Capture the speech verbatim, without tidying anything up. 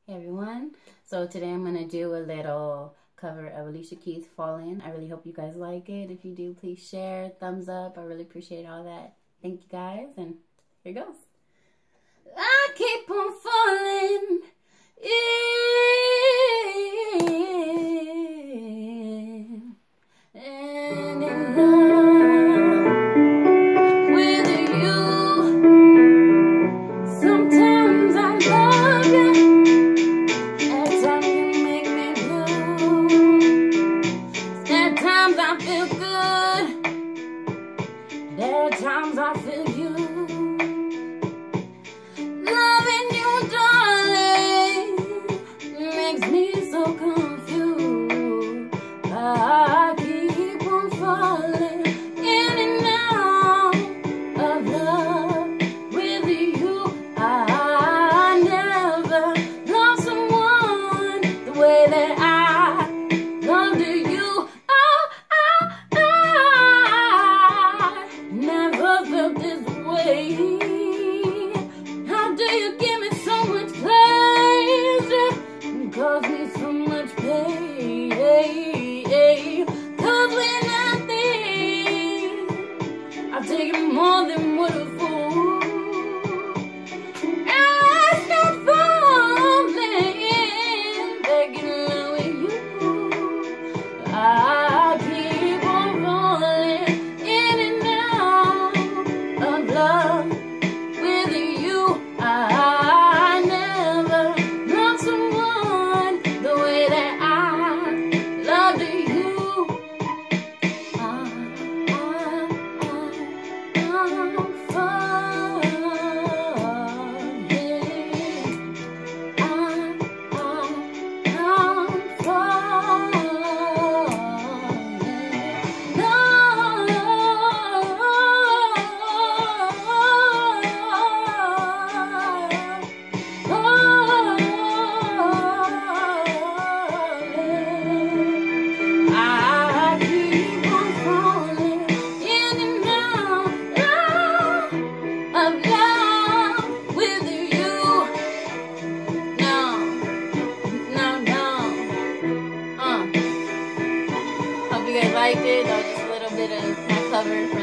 Hey everyone, so today I'm going to do a little cover of Alicia Keys' Fallen. I really hope you guys like it. If you do, please share, thumbs up. I really appreciate all that. Thank you guys, and here goes. I keep on falling in, and in love with you. Sometimes I love you. I feel good. There are times I feel you. Loving you, darling, makes me so confused. I keep on falling in and out of love with you. I never loved someone the way that I loved you. How do you give me so much pleasure and cause me so much pain? Cause when I think I've taken more than what a fool, I start falling, begging love with you. I keep on falling in and out of love. I never loved someone the way that I loved you. I, I, I'm falling. I, I, I'm falling. Liked it, or just a little bit of my cover for